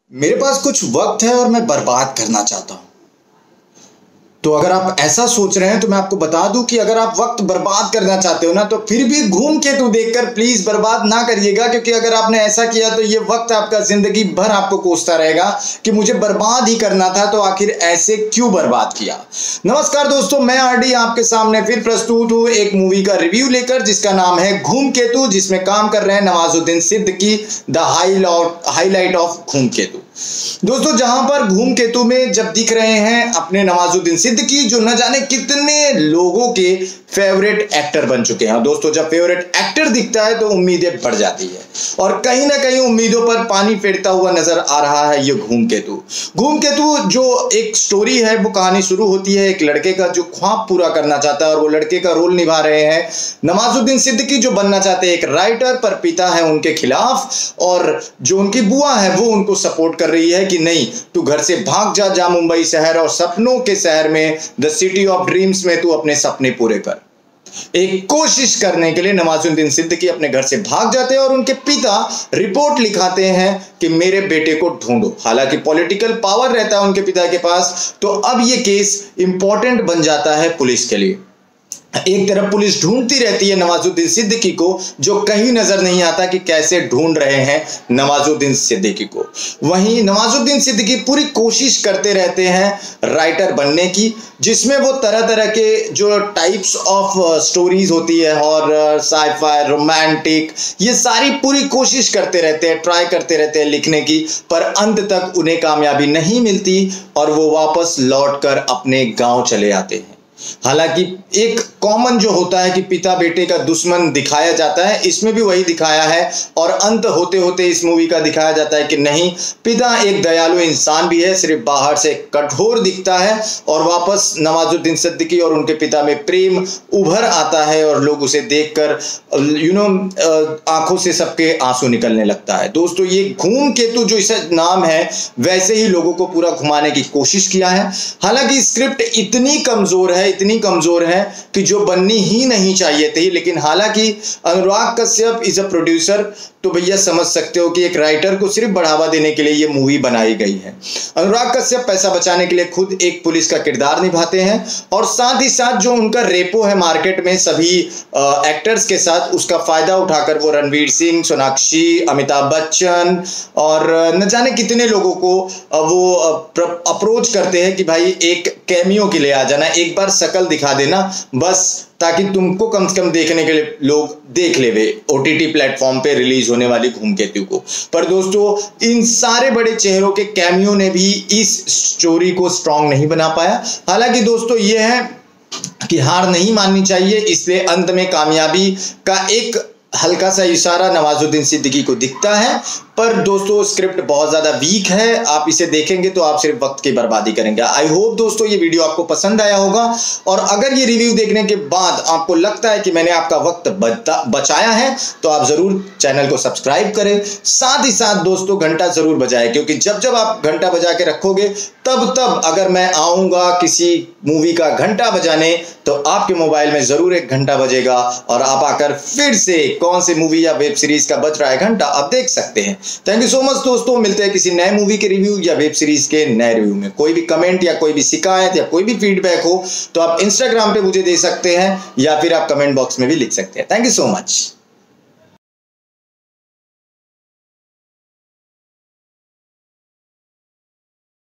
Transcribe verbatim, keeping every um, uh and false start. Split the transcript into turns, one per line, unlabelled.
मेरे पास कुछ वक्त है और मैं बर्बाद करना चाहता हूं। तो अगर आप ऐसा सोच रहे हैं तो मैं आपको बता दूं कि अगर आप वक्त बर्बाद करना चाहते हो ना, तो फिर भी घूम केतु देखकर प्लीज बर्बाद ना करिएगा, क्योंकि अगर आपने ऐसा किया तो ये वक्त आपका जिंदगी भर आपको कोसता रहेगा कि मुझे बर्बाद ही करना था, तो आखिर ऐसे क्यों बर्बाद किया। नमस्कार दोस्तों, मैं आरडी आपके सामने फिर प्रस्तुत हूं एक मूवी का रिव्यू लेकर जिसका नाम है घूम केतु, जिसमें काम कर रहे हैं Nawazuddin Siddiqui, the highlight of Ghoomketu. दोस्तों, जहां पर घूम केतु में जब दिख रहे हैं अपने नवाजुद्दीन सिद्दीकी, जो न जाने कितने लोगों के फेवरेट एक्टर बन चुके हैं। दोस्तों, जब फेवरेट एक्टर दिखता है तो उम्मीदें बढ़ जाती है और कहीं ना कहीं उम्मीदों पर पानी फेरता हुआ नजर आ रहा है ये घूम केतु। घूम केतु जो एक स्टोरी है, वो कहानी शुरू होती है एक लड़के का जो ख्वाब पूरा करना चाहता है, और वो लड़के का रोल निभा रहे हैं नवाजुद्दीन सिद्दीकी, जो बनना चाहते हैं एक राइटर, पर पिता है उनके खिलाफ, और जो उनकी बुआ है वो उनको सपोर्ट कर रही है कि नहीं, तू घर से भाग जा, जा मुंबई शहर और सपनों के शहर में, द सिटी ऑफ ड्रीम्स में तू अपने सपने पूरे कर। एक कोशिश करने के लिए नवाजुद्दीन सिद्दीकी अपने घर से भाग जाते हैं और उनके पिता रिपोर्ट लिखाते हैं कि मेरे बेटे को ढूंढो। हालांकि पॉलिटिकल पावर रहता है उनके पिता के पास, तो अब ये केस इंपॉर्टेंट बन जाता है पुलिस के लिए। एक तरफ पुलिस ढूंढती रहती है नवाजुद्दीन सिद्दीकी को, जो कहीं नजर नहीं आता कि कैसे ढूंढ रहे हैं नवाजुद्दीन सिद्दीकी को। वहीं नवाजुद्दीन सिद्दीकी पूरी कोशिश करते रहते हैं राइटर बनने की, जिसमें वो तरह तरह के जो टाइप्स ऑफ स्टोरीज होती है, हॉरर, साइफाई, रोमांटिक, ये सारी पूरी कोशिश करते रहते हैं, ट्राई करते रहते हैं लिखने की, पर अंत तक उन्हें कामयाबी नहीं मिलती और वो वापस लौटकर अपने गांव चले आते हैं। हालांकि एक कॉमन जो होता है कि पिता बेटे का दुश्मन दिखाया जाता है, इसमें भी वही दिखाया है, और अंत होते होते इस मूवी का दिखाया जाता है कि नहीं, पिता एक दयालु इंसान भी है, सिर्फ बाहर से कठोर दिखता है, और वापस नवाजुद्दीन सिद्दीकी और उनके पिता में प्रेम उभर आता है और लोग उसे देखकर यू नो आंखों से सबके आंसू निकलने लगता है। दोस्तों, ये घूम केतु जो इसे नाम है, वैसे ही लोगों को पूरा घुमाने की कोशिश किया है। हालांकि स्क्रिप्ट इतनी कमजोर है इतनी कमजोर है कि जो बननी ही नहीं चाहिए थी, लेकिन हालांकि Anurag Kashyap is a producer, तो भैया समझ सकते हो कि एक राइटर को सिर्फ बढ़ावा देने के लिए ये मूवी बनाई गई है। अनुराग कश्यप पैसा बचाने के लिए खुद एक पुलिस का किरदार निभाते हैं, और साथ ही साथ जो उनका रेपो है मार्केट में सभी एक्टर्स के साथ, उसका फायदा उठाकर वो रणवीर सिंह, सोनाक्षी, अमिताभ बच्चन और न जाने कितने लोगों को वो अप्रोच करते हैं कि भाई एक कैमियो के लिए आ जाना, एक बार शकल दिखा देना बस, ताकि तुमको कम से कम देखने के लिए लोग देख लेवे ओटीटी प्लेटफॉर्म पे रिलीज होने वाली घूम केतु को। पर दोस्तों, इन सारे बड़े चेहरों के कैमियो ने भी इस स्टोरी को स्ट्रॉन्ग नहीं बना पाया। हालांकि दोस्तों, ये है कि हार नहीं माननी चाहिए, इसलिए अंत में कामयाबी का एक हल्का सा इशारा नवाजुद्दीन सिद्दीकी को दिखता है। पर दोस्तों, स्क्रिप्ट बहुत ज्यादा वीक है, आप इसे देखेंगे तो आप सिर्फ वक्त की बर्बादी करेंगे। आई होप दोस्तों ये वीडियो आपको पसंद आया होगा, और अगर ये रिव्यू देखने के बाद आपको लगता है कि मैंने आपका वक्त बचाया है, तो आप जरूर चैनल को सब्सक्राइब करें। साथ ही साथ दोस्तों, घंटा जरूर बजाएं, क्योंकि जब जब आप घंटा बजा के रखोगे, तब तब अगर मैं आऊंगा किसी मूवी का घंटा बजाने, तो आपके मोबाइल में जरूर एक घंटा बजेगा और आप आकर फिर से कौन सी मूवी या वेब सीरीज का बज रहा है घंटा, आप देख सकते हैं। थैंक यू सो मच दोस्तों, मिलते हैं किसी नए मूवी के रिव्यू या वेब सीरीज के नए रिव्यू में। कोई भी कमेंट या कोई भी शिकायत या कोई भी फीडबैक हो तो आप इंस्टाग्राम पे मुझे दे सकते हैं, या फिर आप कमेंट बॉक्स में भी लिख सकते हैं। Thank you so much.